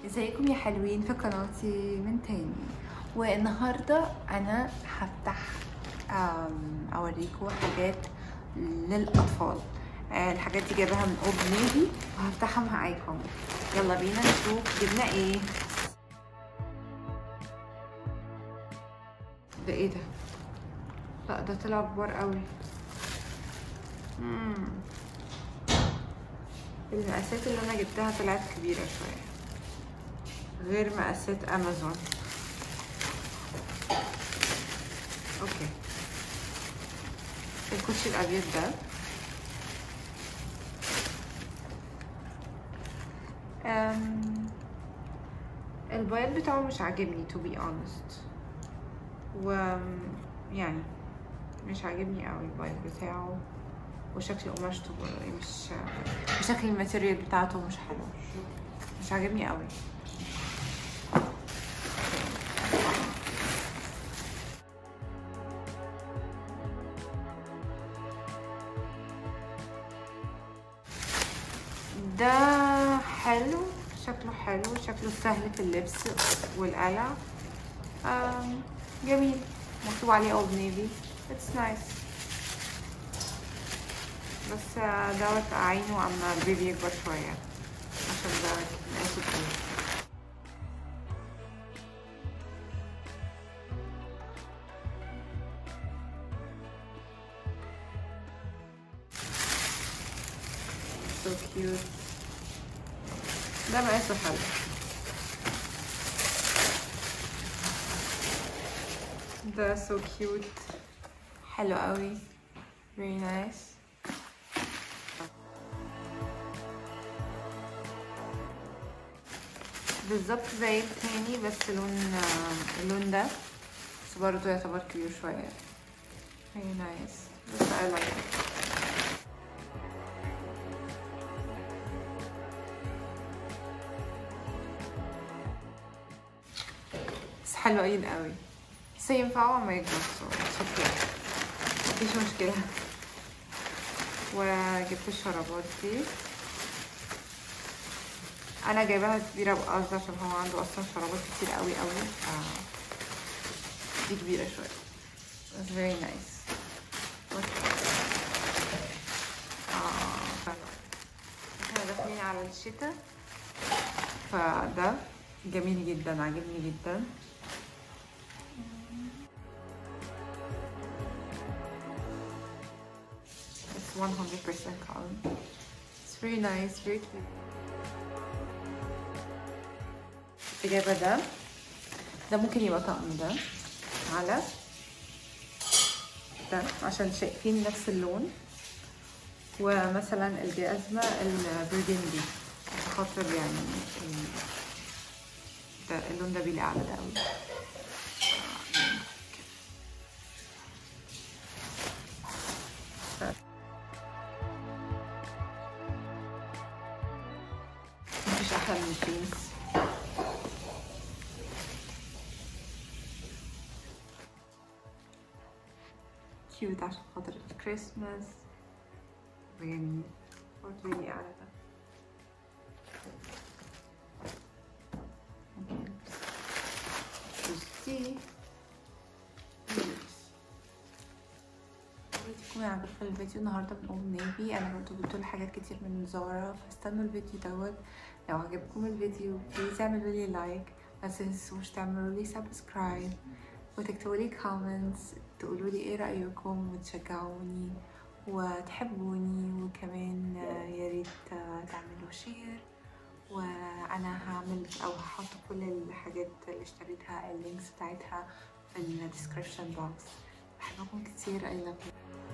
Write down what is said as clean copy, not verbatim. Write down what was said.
ازيكم يا حلوين في قناتي من تاني. والنهاردة انا هفتح اوريكم حاجات للاطفال. الحاجات دي جايباها من اولد نيفي وهفتحها معاكم. يلا بينا نشوف جبنا ايه. ده ايه ده؟ لا ده طلع كبار قوي. المقاسات اللي انا جبتها طلعت كبيرة شوية غير مقاسات امازون. اوكي، الكوتشي الابيض ده البياض بتاعه مش عاجبني to be honest، و يعني مش عاجبني قوي البياض بتاعه، وشكل قماشته مش وشكل الماتيريال بتاعته مش حلو، مش عاجبني قوي. ده حلو، شكله حلو، شكله سهل في اللبس والقلع. جميل، مكتوب عليه اولد نيفي. اتس نايس، بس دوت اعينه اما البيبي يكبر شويه عشان ده مقاسه كبير. so cute. ده مقاسه حلو. ده so cute، حلو قوي، very nice. بالظبط زي التاني بس اللون ده بس برضه يعتبر كبير شوية. very nice بس I like it. بس حلوين قوي، بس ينفعوا اما يكبروا مفيش مشكلة. وجبت الشرابات دي، انا جايباها كبيرة بقصد عشان هو عنده اصلا شرابات كتير قوي قوي، دي كبيرة شوية بس very nice. احنا داخلين على الشتاء، فده جميل جدا، عجبني جدا. It's 100% cotton. It's very nice, very cute. جايبة ده ممكن يبقى طقم ده على ده عشان شايفين نفس اللون، ومثلا الجزمة البرجندي خاطر يعني ده اللون ده بيليق على ده قوي. مفيش احلى من الجينز. كيوت عشان خاطر الكريسماس، ويعني برضه بيليق على ده. دي تكون عجبكم الفيديو النهارده من اولد نيفي. انا برضه جبت حاجات كتير من زارا، فاستنوا الفيديو دوت. لو عجبكم الفيديو بليز اعملوا لي لايك، ما تنسوش تعملوا لي سبسكرايب وتكتبوا لي كومنتس تقولوا لي ايه رايكم وتشجعوني وتحبوني، وكمان يا ريت تعملوا شير. وانا هعمل او هحط كل الحاجات اللي اشتريتها اللينكس بتاعتها في الديسكريبشن بوكس. بحبكم كتير، I love you.